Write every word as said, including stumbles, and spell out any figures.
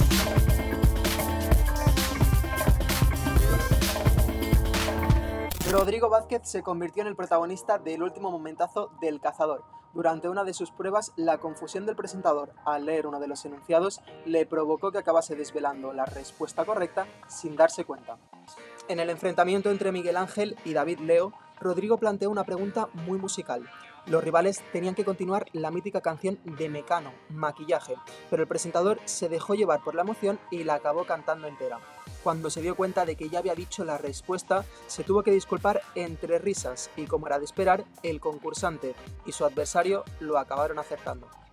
Rodrigo Vázquez se convirtió en el protagonista del último momentazo del Cazador. Durante una de sus pruebas, la confusión del presentador al leer uno de los enunciados le provocó que acabase desvelando la respuesta correcta sin darse cuenta. En el enfrentamiento entre Miguel Ángel y David Leo, Rodrigo planteó una pregunta muy musical. Los rivales tenían que continuar la mítica canción de Mecano, Maquillaje, pero el presentador se dejó llevar por la emoción y la acabó cantando entera. Cuando se dio cuenta de que ya había dicho la respuesta, se tuvo que disculpar entre risas y, como era de esperar, el concursante y su adversario lo acabaron acertando.